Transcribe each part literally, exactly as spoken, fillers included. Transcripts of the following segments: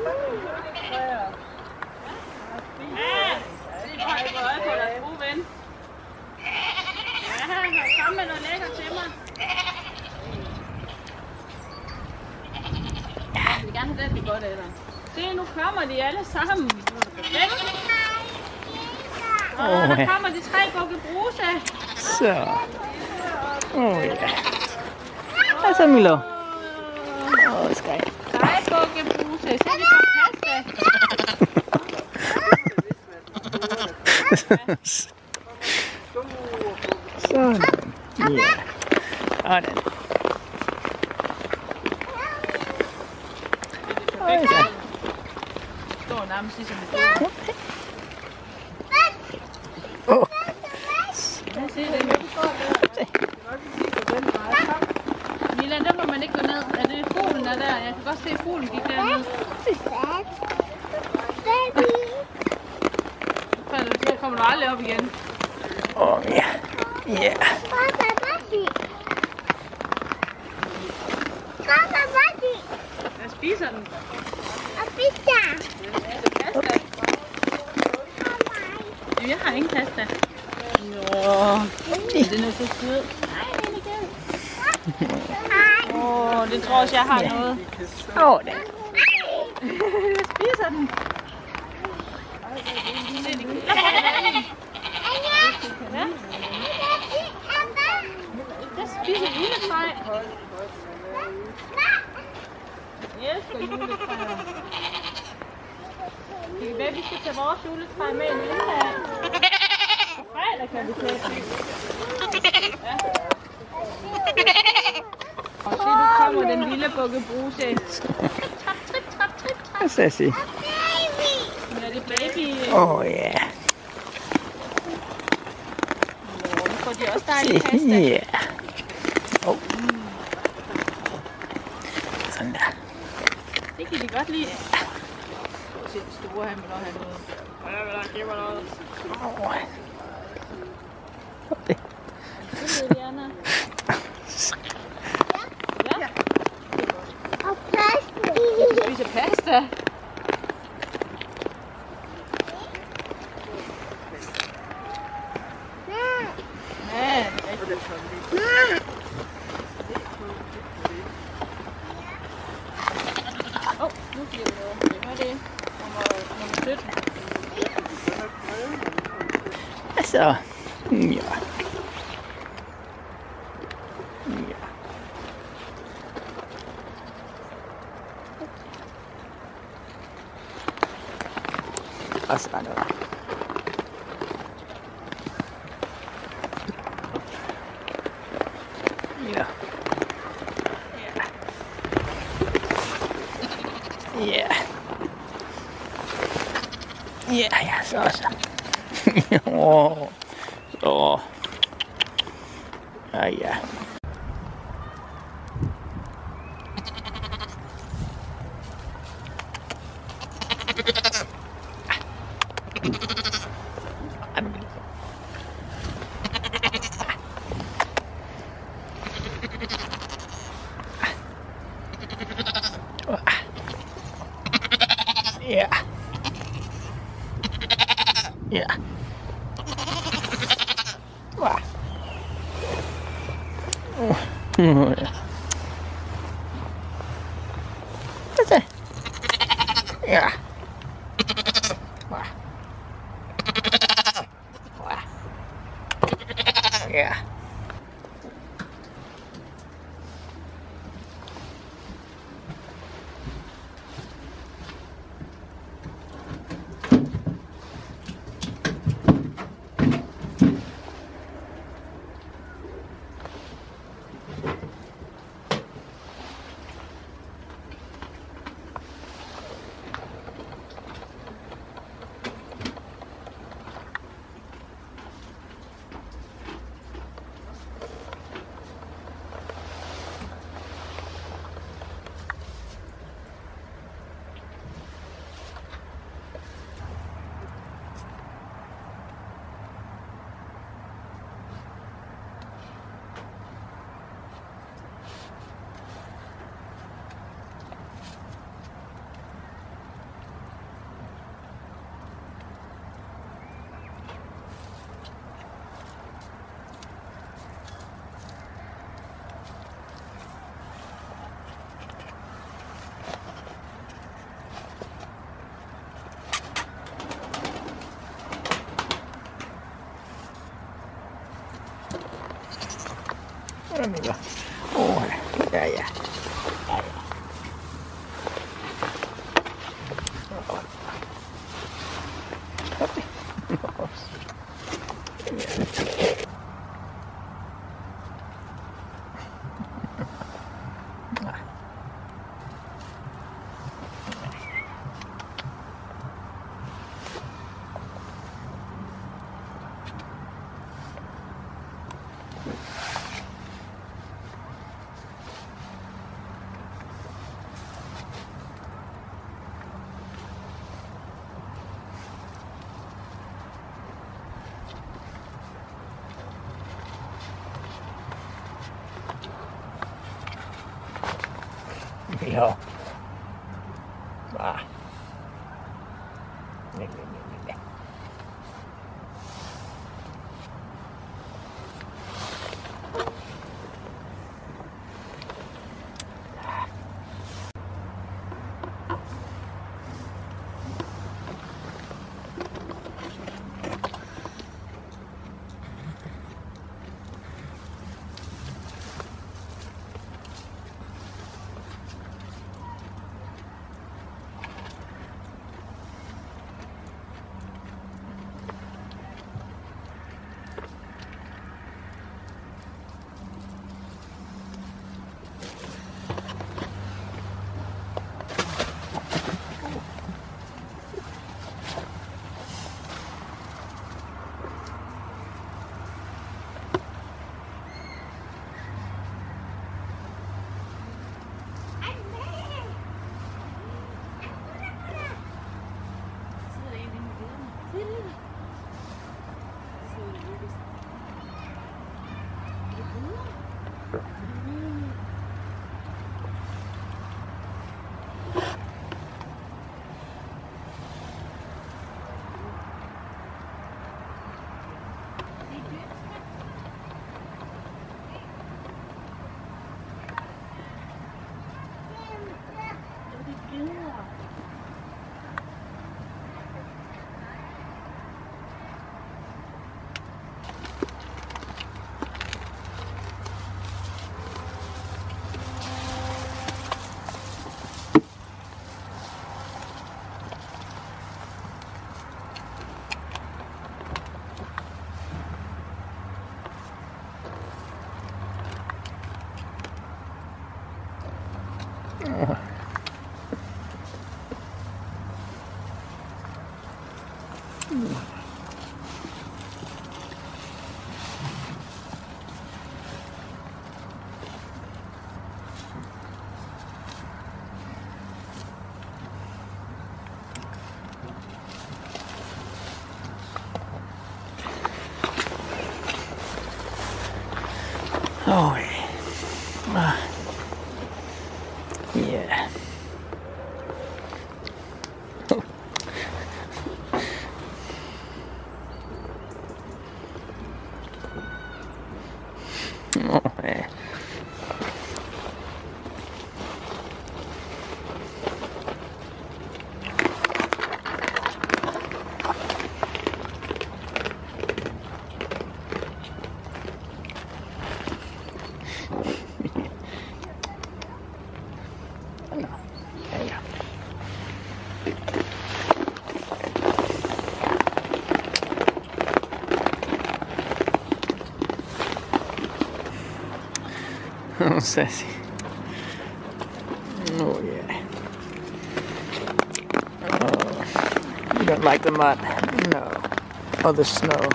Kom med noget lækker til mig. Jeg vil gerne have den, det godt af dig. Se, nu kommer de alle sammen. Og der kommer de tre bukke bruse. Så. Åh oh, ja. Hvad så, Milo? Åh, oh, skræk. Tre bukke bruse. Se, de får pasta. Sådan. Ja. Sådan. Oj, så. Står nærmest ligesom et bord. Åh. Jeg ser det. Mila, der må man ikke gå ned. Er det fuglen der der? Jeg kan godt se, at fuglen gik derned. Så kommer du aldrig op igen. Åh, oh, ja. Ja. Jeg spiser den. Og pizza. Pasta. Jeg har ingen pasta. Nå, den er så sød. Nej, den er igen. Åh, oh, det tror også, jeg har noget. Åh, oh, det. Jeg spiser den. Ja. Jeg spiser juletræ. Jeg elsker juletræer. Det kan være, at vi skal tage vores juletræ med en lille af. På fredag kan vi tage det. Ja. Og se, nu kommer den lille bukke bruse. Trap, trip, trap, trip, trap. Hvad skal jeg sige? Ja, det er baby. Åh, oh, ja. Nå, nu får de også dejlig pasta. Ja. Åh. Sådan der. Det kan de godt lide. Prøv at se den store, han vil også have noget. Jeg vil da give mig noget. Åh. Okay. Det ved Diana. Ja. Og pasta. Du spiser pasta. Åh, nu bliver det noget. Hvad er det? Nummer sytten. Så. Ja. Ja. Og sådan der. Ja. Ja. Ja, ja, så så. Åh. Så. Ja, ja. Ja. Ja. Wow. Oh. Ja. Hvad så? Ja. Wow. Wow. Ja. Ja. Va. Nej, nej, nej, nej. Oh, uh, yeah. Oh, yeah. Oh, sassy. Oh, yeah. Oh, you don't like the mud? No. Or the snow?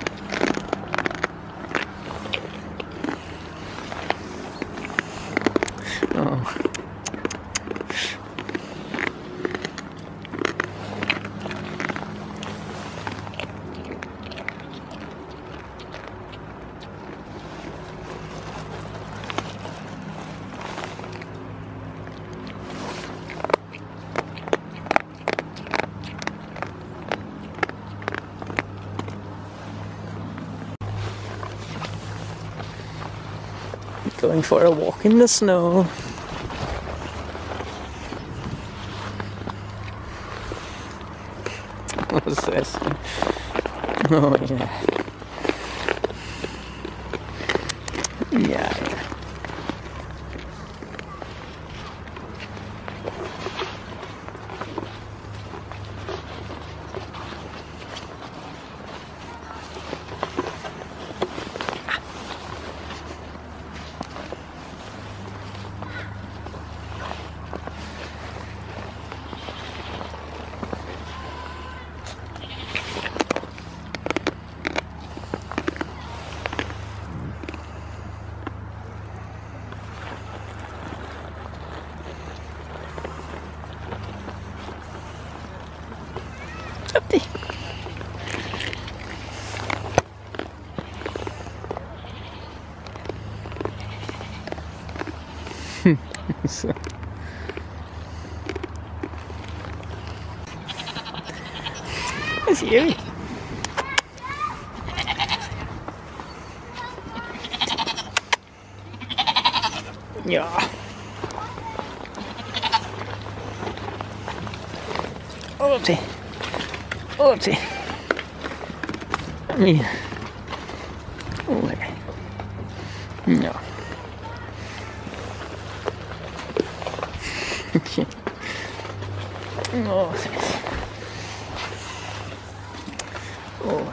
Oh. Going for a walk in the snow. What's this? Oh, yeah. Yeah, yeah. Up there. So Det ser vi. Ja. Åh til. Åh til. Kom igen. Åh her. Ja. Åh, se. Åh.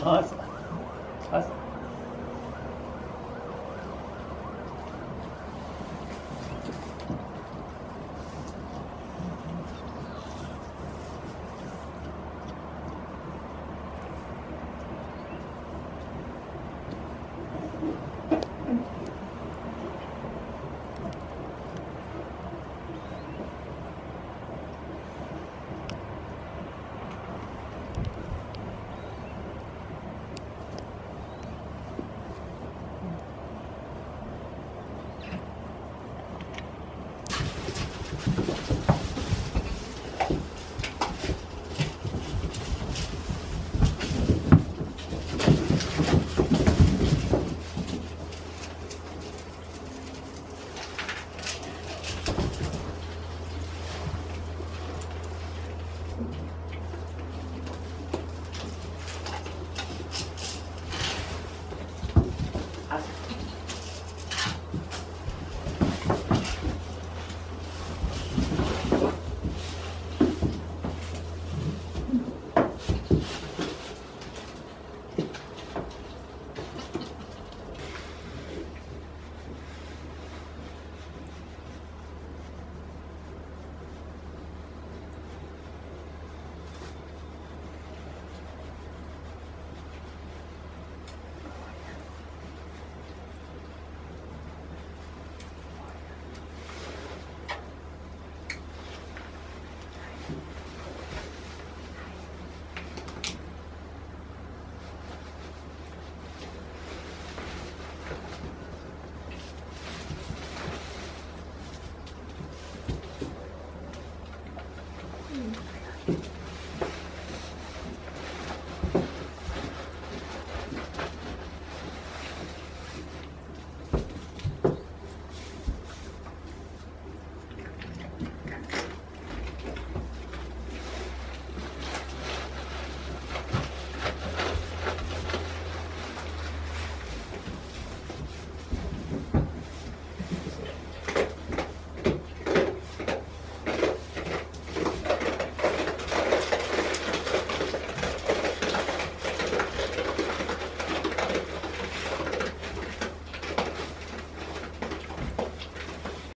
Awesome.